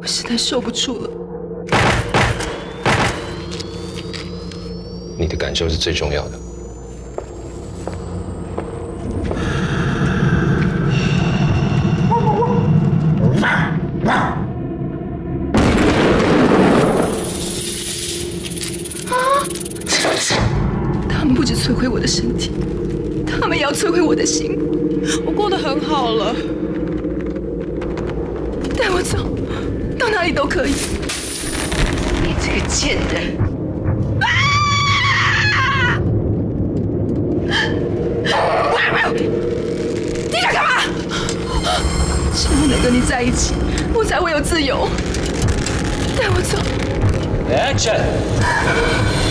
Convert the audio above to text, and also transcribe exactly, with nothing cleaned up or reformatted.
我实在受不住了。 你的感受是最重要的。 他们不止摧毁我的身体，他们也要摧毁我的心。我过得很好了，带我走，到哪里都可以。 你这个贱人！啊！ 你想干嘛？只有能跟你在一起，我才会有自由。带我走。 Action！